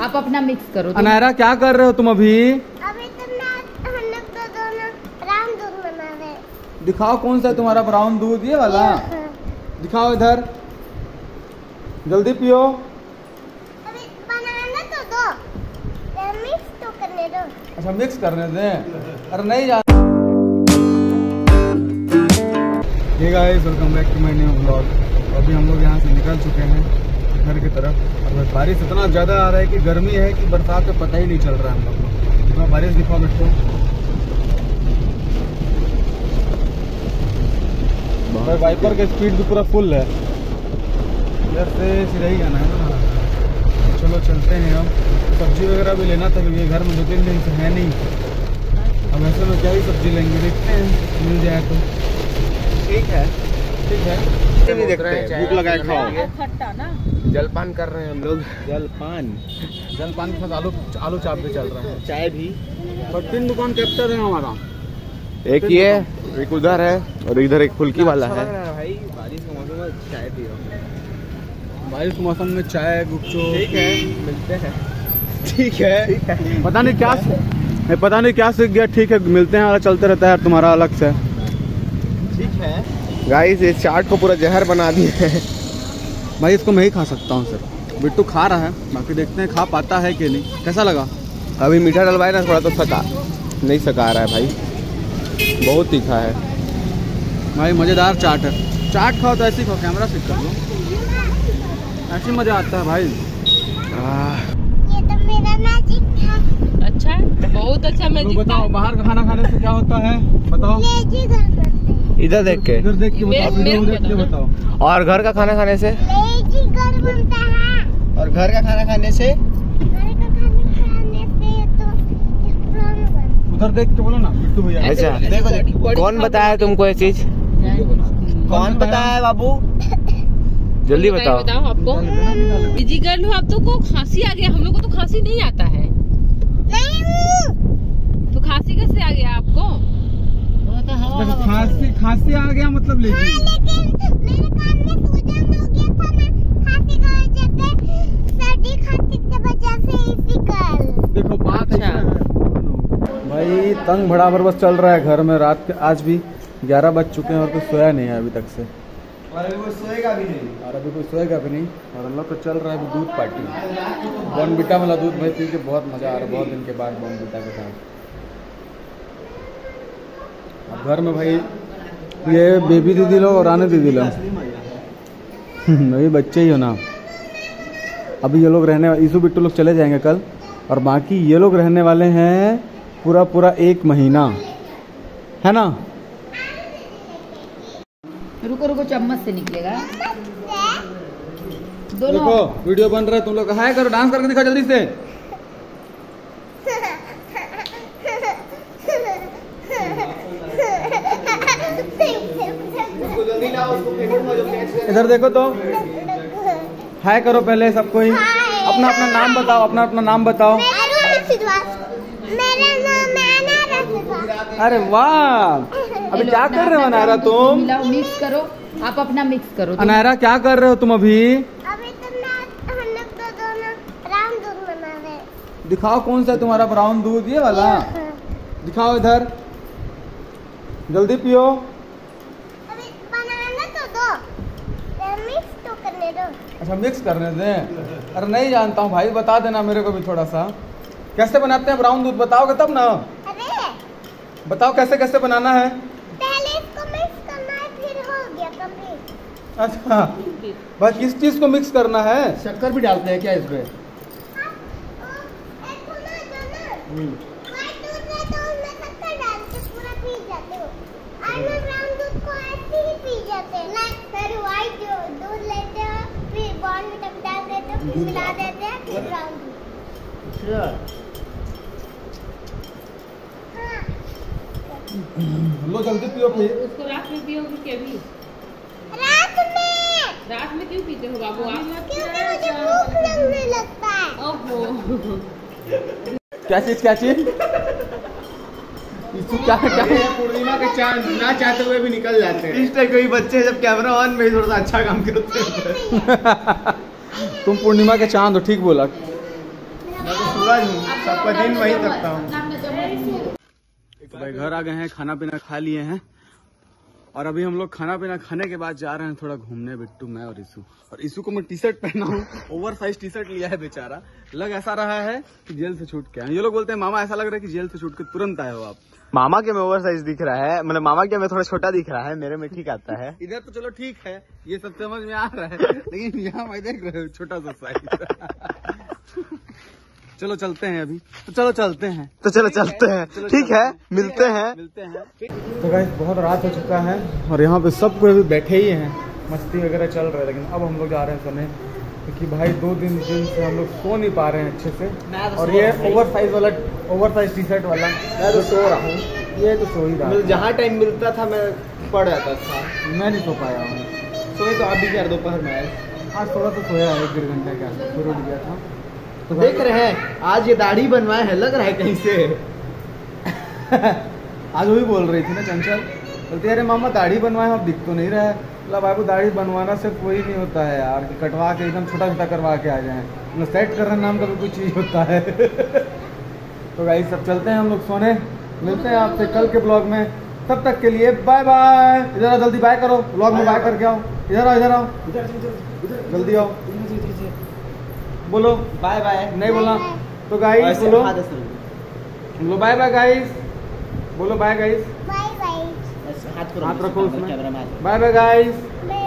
आप अपना मिक्स करो। अनायरा क्या कर रहे हो तुम अभी? अभी तो हम लोग तो दोनों ब्राउन दूध बना रहे। दिखाओ कौन सा है तुम्हारा ब्राउन दूध, ये वाला दिखाओ इधर, जल्दी पियो। अभी बनाना तो दो, मिक्स तो करने दो। अच्छा मिक्स करने दें, अरे नहीं जा। Hey guys, welcome back to my new blog. अभी हम लोग यहाँ से निकल चुके हैं घर की तरफ। और बारिश इतना ज़्यादा आ रहा है कि गर्मी है कि बरसात में पता ही नहीं चल रहा है हम लोग को। इतना बारिश दिखाओ बेटो, वाइपर का स्पीड भी पूरा फुल है। इधर से सीधा ही जाना है ना। चलो चलते हैं। हम सब्जी वगैरह भी लेना था क्योंकि घर में 2-3 दिन से है नहीं। अब ऐसे में क्या ही सब्जी लेंगे, देखते हैं मिल जाए तो ठीक है। ठीक है, नहीं देखते हैं, भूख लगाए खाओ। खट्टा ना, जलपान कर रहे हैं हम लोग। जलपान के साथ आलू चाप भी चल रहा है, चाय भी। और 3 दुकान कैप्चर है हमारा। एक ये, एक उधर है और इधर एक फुल्की वाला है। भाई बारिश के मौसम में चाय पियो। बारिश के मौसम में चाय गुपचुप। ठीक है, मिलते हैं। ठीक है, पता नहीं क्या सीख गया। ठीक है, मिलते हैं, चलते रहता है तुम्हारा अलग से। ठीक है गाइस, इस चाट को पूरा जहर बना दिए हैं। भाई इसको मैं ही खा सकता हूँ सर। बिट्टू खा रहा है, बाकी देखते हैं खा पाता है कि नहीं। कैसा लगा? अभी मीठा डलवाए ना, थोड़ा तो नहीं सका रहा है भाई, बहुत तीखा है भाई। मज़ेदार चाट है। चाट खाओ तो ऐसे ही खाओ, कैमरा सेट कर लो, ऐसे मज़ा आता है भाई। ये तो मेरा मैजिक था। अच्छा, बहुत अच्छा मैजिक। बताओ बाहर का खाना खाने से क्या होता है, बताओ। लेजी घर बनते हैं। इधर देख के बताओ, वीडियो देख के बताओ। और घर का खाना खाने से? लेजी घर बनता है। और घर का खाना खाने से? घर का खाना खाने से तो स्ट्रॉन्ग बनता है। उधर देख के बोलो ना बिट्टू भैया। अच्छा देखो, कौन बताया तुमको ये चीज? कौन बताया है बाबू? जल्दी बताओ। आपको बिजी गर्ल हो, आप तो को खांसी आ गया। हम लोग को तो खांसी नहीं आता है। नहीं, तो खांसी कैसे आ गया आपको? खांसी आ गया मतलब लेकिन मेरे कान में सूजन हो गया था ना, खांसी की वजह से, सर्दी खांसी की वजह से। इसी का देखो बात है भाई, तंग बराबर बस चल रहा है घर में। रात के आज भी 11 बज चुके हैं और कोई सोया नहीं है अभी तक से। और अभी कोई सोएगा भी नहीं। और हम लोग को चल रहा है अभी दूध पार्टी। बॉर्नविटा वाला दूध भाई पी के बहुत मजा आ रहा है, बहुत दिन के बाद बॉर्नविटा के साथ। अब घर में भाई ये बेबी दीदी लोग और रानी दीदी लोग अभी बच्चे ही हो ना। अभी ये लोग रहने, ईसु बिट्टू लोग चले जाएंगे कल, और बाकी ये लोग रहने वाले हैं पूरा 1 महीना, है ना। रुको, चम्मच से निकलेगा दोनों। देखो वीडियो बन रहा है, तुम लोग हाय करो, डांस करके दिखाओ जल्दी से। इधर देखो तो, हाय करो पहले सबको ही। अपना अपना नाम बताओ, अपना नाम बताओ। मेरा नाम है। अरे वाह, अभी क्या कर रहे हो अनायरा तुम? मिलाओ, मिक्स करो। आप अपना मिक्स करो। अनायरा क्या कर रहे हो तुम अभी? अभी तो हम लोग तो दोनों ब्राउन दूध बना रहे। दिखाओ कौन सा है तुम्हारा ब्राउन दूध, ये वाला दिखाओ इधर, जल्दी पियो। अभी बनाना तो दो, मिक्स तो करने दो। अच्छा मिक्स करने दें, अरे नहीं जानता हूँ भाई, बता देना मेरे को भी थोड़ा सा। कैसे बनाते हैं ब्राउन दूध, बताओगे तब ना। अरे बताओ कैसे बनाना है। पहले इसको मिक्स करना है, फिर हो गया कंप्लीट। अच्छा बस किस चीज को मिक्स करना है? शक्कर भी डालते हैं क्या इसमें? व्हाइट दूध है तो उसमें शक्कर डाल के पूरा पी जाते हो। और ब्राउन दूध को ऐसे ही पी जाते हैं ना। फिर व्हाइट दूध लेते हो, फिर बॉर्नविटा डाल देते हो, फिर मिला देते हैं, फिर ब्राउन दूध। लो जल्दी पियो फिर। उसको रात में पियोगे कि अभी? रात में क्यों पीते हो बाबू आप? क्योंकि मुझे भूख लगने लगता है। ओहो, क्या चीज? क्या पूर्णिमा के चांद ना चाहते हुए भी निकल जाते हैं। इस टाइप के बच्चे जब कैमरा ऑन में थोड़ा सा अच्छा काम करते हैं। तुम पूर्णिमा के चांद हो, ठीक बोला। सूरज हूँ, सबका दिन वही करता हूँ। तो भाई घर आ गए हैं, खाना पीना खा लिए हैं और अभी हम लोग खाना पीना खाने के बाद जा रहे हैं थोड़ा घूमने, बिट्टू, मैं और ईशू। और ईशू को मैं टी शर्ट पहना हूँ, ओवर साइज टी शर्ट लिया है बेचारा। लग ऐसा रहा है कि जेल से छूट के आए। ये लोग बोलते हैं मामा ऐसा लग रहा है कि जेल से छूट के तुरंत आए हो आप। मामा के में ओवर साइज दिख रहा है, मतलब मामा के में थोड़ा छोटा दिख रहा है, मेरे में ठीक आता है। इधर तो चलो ठीक है, ये सब समझ में आ रहा है, लेकिन यहाँ मैं देख रहे हो छोटा सा साइज। चलो चलते हैं अभी, तो चलो चलते हैं, ठीक है, मिलते हैं। तो गाइस बहुत रात हो चुका है और यहाँ पे सब कोई अभी बैठे ही हैं, मस्ती वगैरह चल रहा है। लेकिन अब हम लोग जा रहे हैं सोने, क्योंकि भाई 2 दिन से हम लोग सो नहीं पा रहे हैं अच्छे से। और ये ओवर साइज टी शर्ट वाला मैं तो सो रहा हूँ, ये तो सो ही रहा है। जहाँ टाइम मिलता था मैं पढ़ जाता था, मैं नहीं सो पाया हूँ। सोए तो आप भी यार दोपहर में आए। आज थोड़ा सा सोया है, 1-1.5 घंटे का फिर उठ गया था। तो देख रहे हैं आज ये दाढ़ी बनवाए हैं, लग रहा है कहीं से। आज वो भी बोल रही थी ना चंचल, बोलती अरे मामा दाढ़ी बनवाए आप दिख तो नहीं रहा है। मतलब बाबू दाढ़ी बनवाना सिर्फ कोई नहीं होता है यार, कि कटवा के एकदम छोटा छोटा करवा के आ जाए, मतलब सेट करना नाम का भी कोई चीज़ होता है। तो गाइस सब चलते हैं हम लोग सोने, मिलते हैं आपसे कल के ब्लॉग में। तब तक के लिए बाय बाय। इधर आओ, जल्दी बाय करो, ब्लॉग में बाय करके आओ। इधर आओ, जल्दी आओ, बोलो बाय बाय। नहीं बोला तो गाइस बोलो, बोलो बाय बाय गाइस, बोलो बाय गाइस, बाय बाय। हाथ रखो उसमें, बाय बाय गाइस।